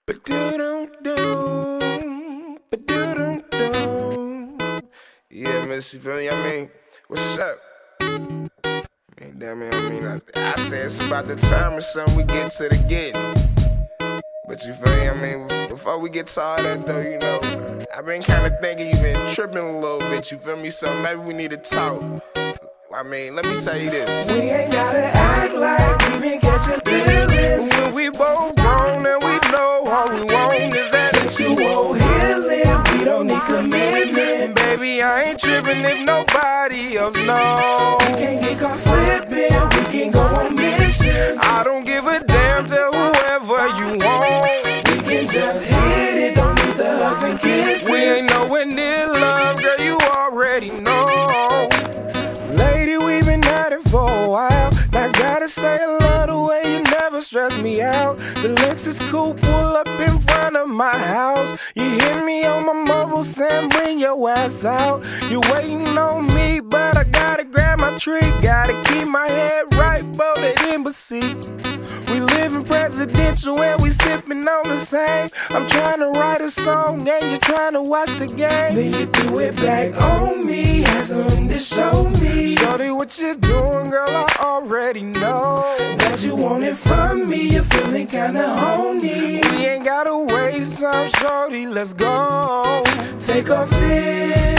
Yeah, miss, you feel me? I mean, what's up? Damn it, I say it's about the time or something we get to the getting. But you feel me? I mean, before we get to all that though, you know, I've been kinda thinking you been tripping a little bit, you feel me? So maybe we need to talk. I mean, let me tell you this. We ain't gotta act like we been catching feelings. When we both grown and we know all we want is that sexual healing, we don't need commitment. Baby, I ain't tripping if nobody else knows. We can't get caught slipping, we can go on missions. I don't give a damn, tell whoever you want. We can just hit it, don't need the hugs and kisses. We ain't nowhere near love, girl, you already know. Lady, we been at it for a while. Now gotta say I love the way you never stress me out. The Lexus coupe pull up in front of my house. You hit me on my mobile saying bring your ass out. You waiting on me, but I gotta grab my tree. Gotta keep my head right for the embassy. We living presidential and we sipping on the same. I'm trying to write a song and you're trying to watch the game. Then you threw it back on me, had something to show me. Shorty, what you doing, girl, I already know that you want it from me, you're feeling kinda horny. We ain't gotta waste time, shorty, let's go. Take off this,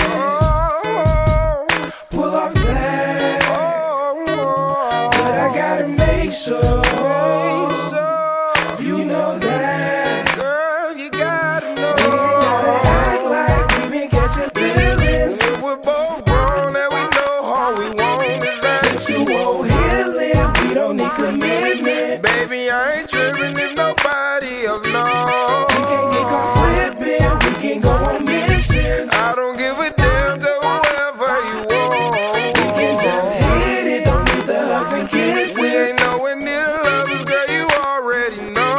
pull off that, but I gotta make sure you know that. Girl, you gotta know. We ain't gotta act like we been catching feelings. We're both grown and we know all we want is that sexual healing, we don't need commitment. Baby, I ain't tripping if nobody else knows. We can't get caught slipping, we can go on missions. I don't give a damn to whoever you want. We can just hit it, don't need the hugs and kisses. We ain't nowhere near lovers, girl, you already know.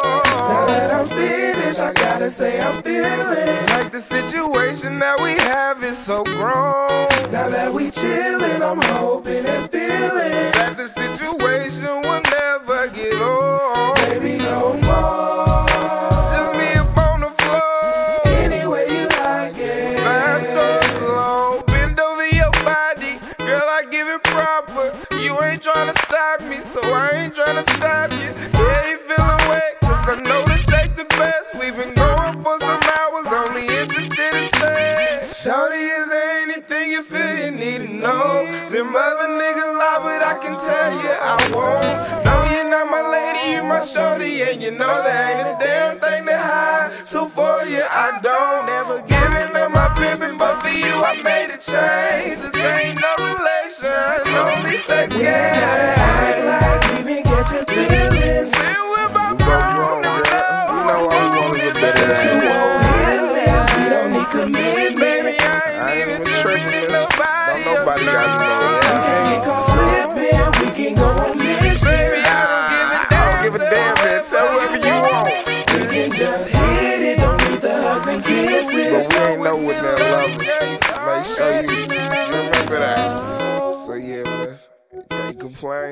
Now that I'm finished, I gotta say I'm feeling like the situation that we have is so grown. Now that we chillin', I'm hoping and feeling that the situation will never get old. Baby, no more. Just me up on the floor. Any way you like it. Fast or slow. Bend over your body. Girl, I give it proper. You ain't tryna stop me, so I ain't tryna stop you. Yeah, you feeling wet, cause I know the sex the best. We've been going for some hours, only interested in sex. Shorty, is there anything you feel you need to know? Them other niggas lie, but I can tell you I won't. No, you're not my lady, you my shorty, and you know there ain't a damn thing to hide. So for you, I don't ever giving up my pimpin', but for you, I made a change. This ain't no relation, only sex. We ain't gotta act like we been catching feelings. We're both grown, girl. We know all we want is a better sexual healing, we don't need commitment. Baby, I ain't even tripping. Nobody got to know that. We can't get caught slipping, we can go on missions. Baby, I don't give a damn, man. Tell whoever you want. We can just hit it, don't need the hugs and kisses. But we ain't know what that love is. Make sure you remember that. So yeah, man, you can't complain.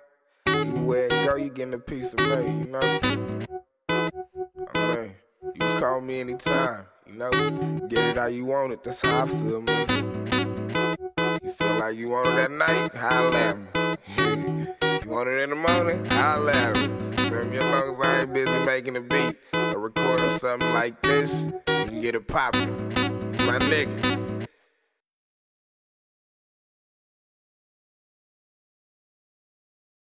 Anywhere it go, you getting a piece of me, you know? I mean, you can call me anytime, you know? Get it how you want it, that's how I feel, man. You feel like you want it at night? Holla at me. You want it in the morning? Holla at me. Feel me? As long as I ain't busy making a beat or recording something like this, you can get it poppin'. My nigga.